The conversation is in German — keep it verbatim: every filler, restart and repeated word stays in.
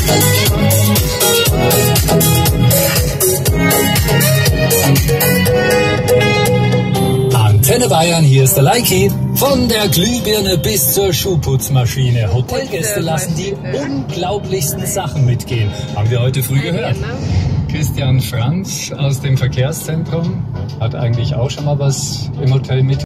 Antenne Bayern, hier ist der Leiki. Von der Glühbirne bis zur Schuhputzmaschine. Hotelgäste lassen die unglaublichsten Sachen mitgehen. Haben wir heute früh gehört. Christian Franz aus dem Verkehrszentrum hat eigentlich auch schon mal was im Hotel mit.